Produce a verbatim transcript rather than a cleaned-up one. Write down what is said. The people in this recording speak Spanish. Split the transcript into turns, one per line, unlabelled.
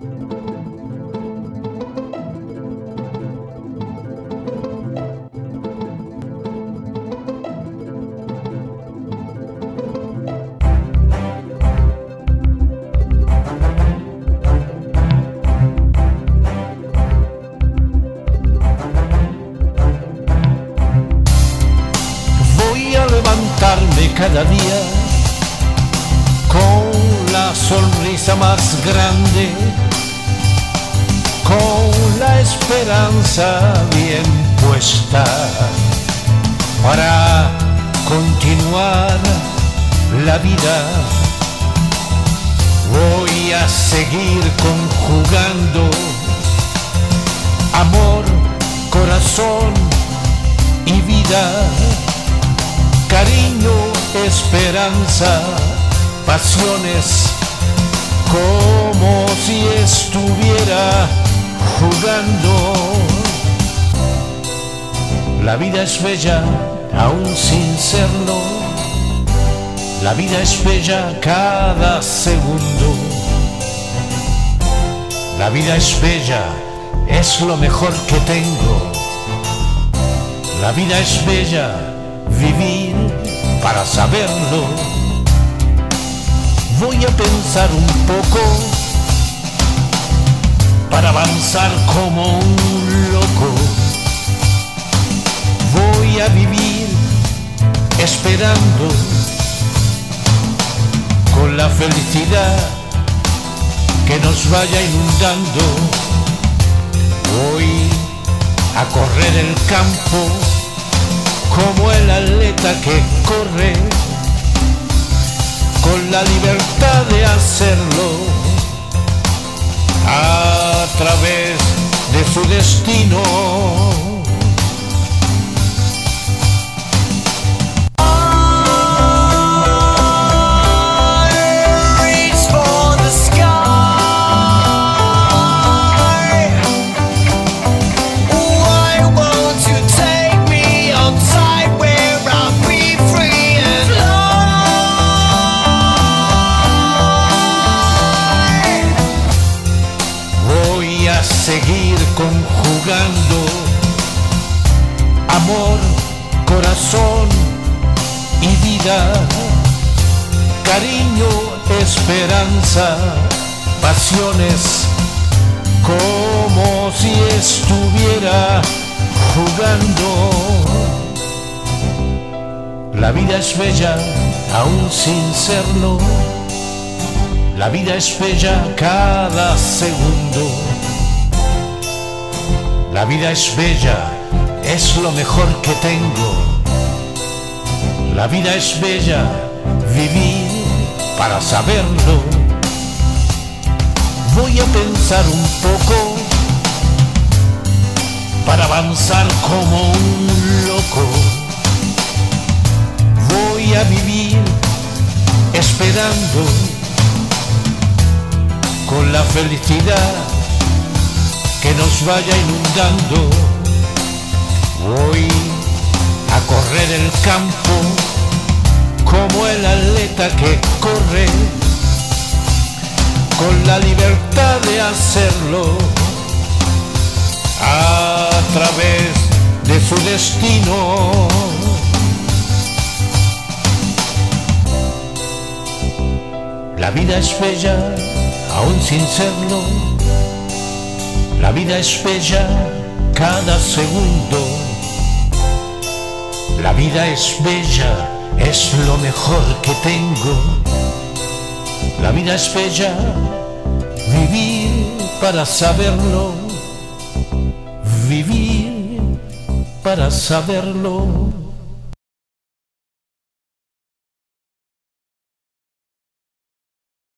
Cada día con la sonrisa más grande, con la esperanza bien puesta para continuar la vida. Voy a seguir conjugando amor, corazón y vida, cariño, esperanza, pasiones, como si estuviera jugando. La vida es bella, aún sin serlo. La vida es bella cada segundo. La vida es bella, es lo mejor que tengo. La vida es bella, vivir para saberlo. Voy a pensar un poco para avanzar como un loco. Voy a vivir esperando con la felicidad que nos vaya inundando. Voy a correr el campo como el atleta que corre, con la libertad de hacerlo a través de su destino. Seguir conjugando amor, corazón y vida, cariño, esperanza, pasiones, como si estuviera jugando. La vida es bella, aún sin serlo. La vida es bella cada segundo. La vida es bella, es lo mejor que tengo. La vida es bella, vivir para saberlo. Voy a pensar un poco para avanzar como un loco. Voy a vivir esperando con la felicidad que nos vaya inundando. Voy a correr el campo como el atleta que corre, con la libertad de hacerlo a través de su destino. La vida es bella, aún sin serlo. La vida es bella cada segundo. La vida es bella, es lo mejor que tengo. La vida es bella, vivir para saberlo. Vivir para saberlo.